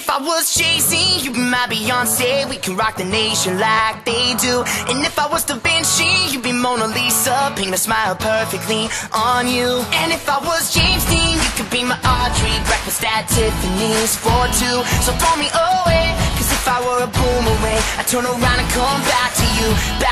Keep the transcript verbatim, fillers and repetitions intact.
If I was Jay-Z, you'd be my Beyonce. We can rock the nation like they do. And if I was Da Vinci, you'd be Mona Lisa. Paint a smile perfectly on you. And if I was James Dean, you could be my Audrey. Breakfast at Tiffany's for two. So throw me away, cause if I were a boomerang, I'd turn around and come back to you. Back